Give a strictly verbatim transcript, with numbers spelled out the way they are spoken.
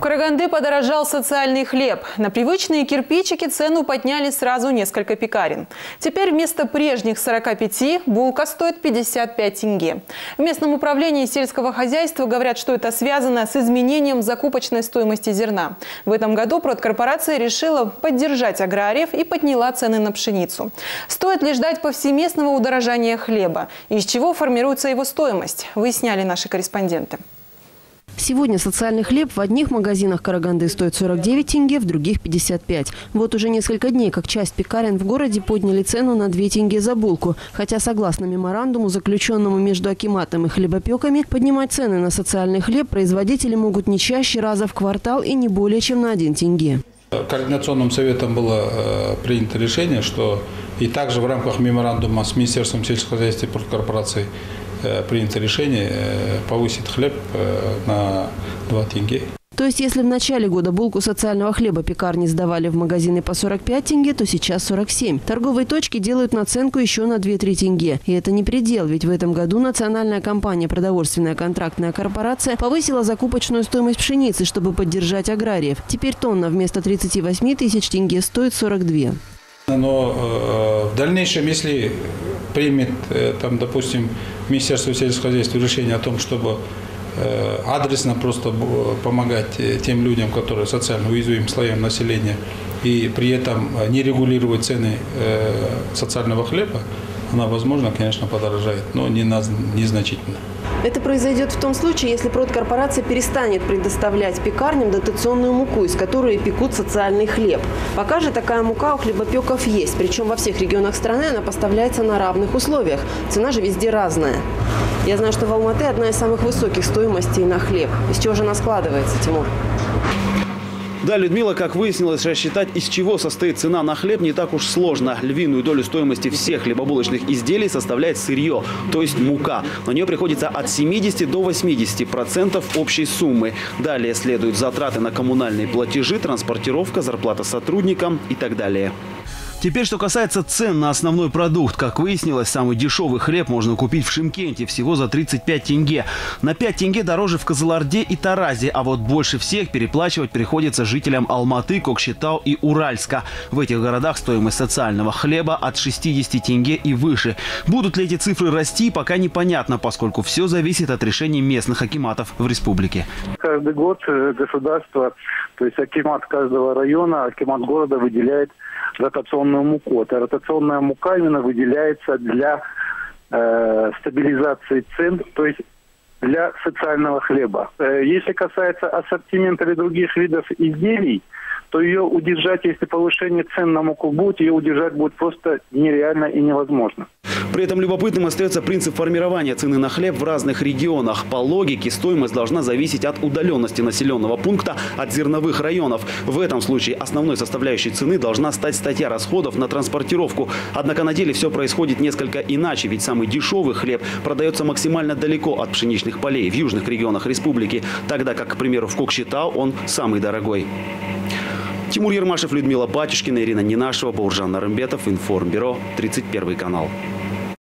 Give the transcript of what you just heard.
Караганды подорожал социальный хлеб. На привычные кирпичики цену подняли сразу несколько пекарен. Теперь вместо прежних сорока пяти булка стоит пятьдесят пять тенге. В местном управлении сельского хозяйства говорят, что это связано с изменением закупочной стоимости зерна. В этом году продкорпорация решила поддержать аграриев и подняла цены на пшеницу. Стоит ли ждать повсеместного удорожания хлеба? Из чего формируется его стоимость? Выясняли наши корреспонденты. Сегодня социальный хлеб в одних магазинах Караганды стоит сорок девять тенге, в других – пятьдесят пять. Вот уже несколько дней, как часть пекарен в городе подняли цену на две тенге за булку. Хотя, согласно меморандуму, заключенному между акиматом и хлебопеками, поднимать цены на социальный хлеб производители могут не чаще раза в квартал и не более чем на один тенге. Координационным советом было э, принято решение, что и также в рамках меморандума с Министерством сельского хозяйства и продкорпорацией э, принято решение э, повысить хлеб э, на два тенге. То есть, если в начале года булку социального хлеба пекарни сдавали в магазины по сорок пять тенге, то сейчас сорок семь. Торговые точки делают наценку еще на две-три тенге. И это не предел, ведь в этом году национальная компания «Продовольственная контрактная корпорация» повысила закупочную стоимость пшеницы, чтобы поддержать аграриев. Теперь тонна вместо тридцати восьми тысяч тенге стоит сорок две. Но э, в дальнейшем, если примет, э, там, допустим, Министерство сельского хозяйства решение о том, чтобы адресно просто помогать тем людям, которые социально уязвимым слоям населения, и при этом не регулировать цены социального хлеба, она, возможно, конечно, подорожает, но не незначительно. Это произойдет в том случае, если продкорпорация перестанет предоставлять пекарням дотационную муку, из которой пекут социальный хлеб. Пока же такая мука у хлебопеков есть, причем во всех регионах страны она поставляется на равных условиях. Цена же везде разная. Я знаю, что в Алматы одна из самых высоких стоимостей на хлеб. Из чего же она складывается, Тимур? Да, Людмила, как выяснилось, рассчитать, из чего состоит цена на хлеб, не так уж сложно. Львиную долю стоимости всех хлебобулочных изделий составляет сырье, то есть мука. На нее приходится от семидесяти до восьмидесяти процентов общей суммы. Далее следуют затраты на коммунальные платежи, транспортировка, зарплата сотрудникам и так далее. Теперь, что касается цен на основной продукт. Как выяснилось, самый дешевый хлеб можно купить в Шымкенте всего за тридцать пять тенге. На пять тенге дороже в Кызылорде и Таразе. А вот больше всех переплачивать приходится жителям Алматы, Кокшетау и Уральска. В этих городах стоимость социального хлеба от шестидесяти тенге и выше. Будут ли эти цифры расти, пока непонятно, поскольку все зависит от решений местных акиматов в республике. Каждый год государство, то есть акимат каждого района, акимат города выделяет ротационную муку. Эта ротационная мука именно выделяется для э, стабилизации цен, то есть для социального хлеба. Э, если касается ассортимента или других видов изделий, то ее удержать, если повышение цен на муку будет, ее удержать будет просто нереально и невозможно. При этом любопытным остается принцип формирования цены на хлеб в разных регионах. По логике, стоимость должна зависеть от удаленности населенного пункта от зерновых районов. В этом случае основной составляющей цены должна стать статья расходов на транспортировку. Однако на деле все происходит несколько иначе, ведь самый дешевый хлеб продается максимально далеко от пшеничных полей в южных регионах республики, тогда как, к примеру, в Кокшетау он самый дорогой. Тимур Ермашев, Людмила Батюшкина, Ирина Ненашева, Бауржан Нарымбетов, Информбюро, тридцать первый канал.